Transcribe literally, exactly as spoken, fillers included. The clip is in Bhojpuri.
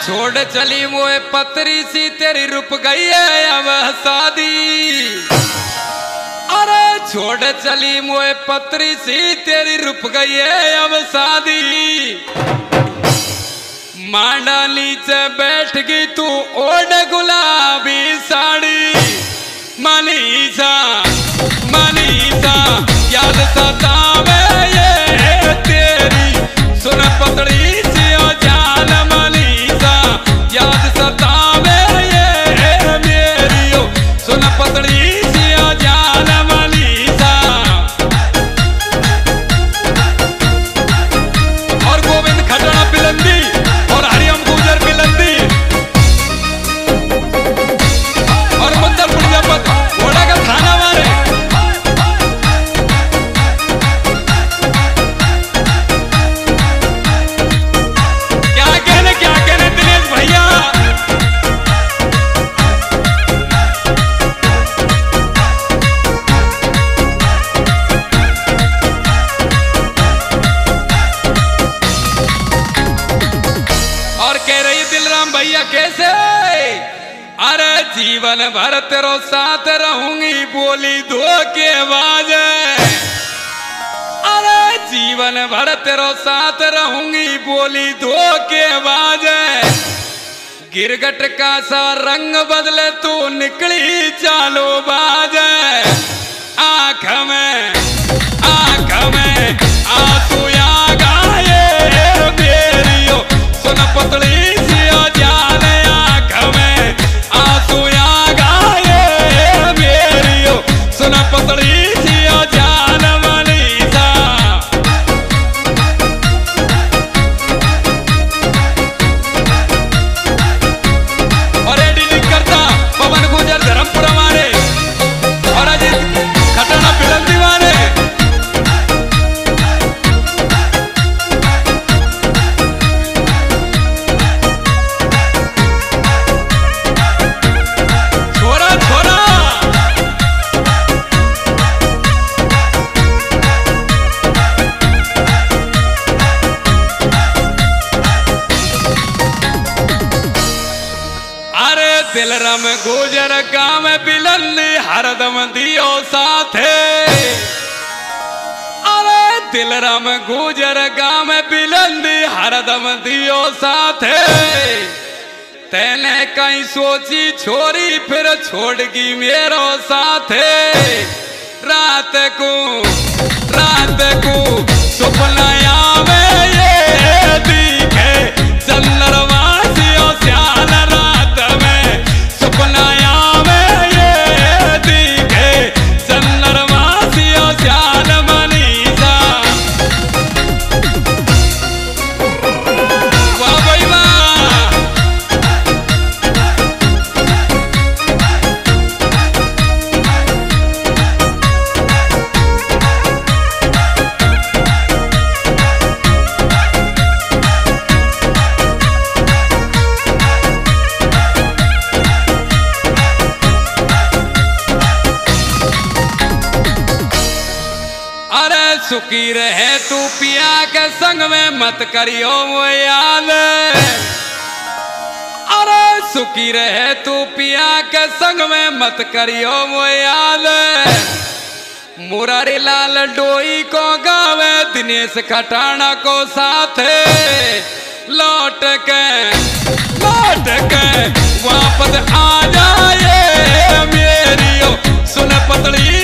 छोड़ चली मोए पतरी सी तेरी रुप गई है अब शादी। अरे छोड़ चली मोए पतरी सी तेरी रुप गई है अब शादी। मांडा नीचे बैठ गई तू ओढ़ गुलाबी साड़ी। मनीषा मनीषा याद सतावे ये तेरी सुन पतड़ी सी ओ जान। मनीषा याद सतावे ये मेरी ओ सुन पतड़ी सी ओ जान। मनीषा और गोविंद खटड़ा पिलंदी और हरिओम गुजर पिलंदी और मुद्दर प्रजापत घोड़ा का थाना वाले। क्या कहने क्या कहने दिनेश भैया। और कह रही दिलराम भैया कैसे। अरे जीवन भर तेरो साथ रहूंगी बोली धोखेबाज। अरे जीवन भर तेरो साथ रहूंगी बोली धोखेबाज। गिरगट का सा रंग बदले तू निकली चालो बाज। आंख में आंख में आंसू आ गए मेरी ओ सुन पतली सी ओ जान। आंख में आंसू आ गए मेरी ओ सुन पतली सी ओ जान। मनीषा और एडिटिंग करता पवन गुजर धर्मपुरा मारे और अजीत खटना पिलंदी मारे। छोरा छोरा अरे दिलरम गुजर गाँव बिलंदी हरदम दियो साथे। अरे दिलरम गुजर गाँव बिलंदी हरदम दियो साथे। तेने कहीं सोची छोरी फिर छोड़गी मेरो साथे। रात को रात को सुपना आवे ये दिखे चंद्रवासी ओ श्याल। रात में सुपना आवे ये दिखे चंद्रवासी ओ श्याल। मनीषा वाह भाई वाह। अरे सुखी रहे तू पिया के संग में मत करियो वो याद। अरे सुखी रहे तू पिया के संग में मत करियो वो याद। मुरारी लाल डोई को गावे दिनेश खटाना को साथे। लौट के लौट के वापस आ जाए मेरी ओ सुन पतली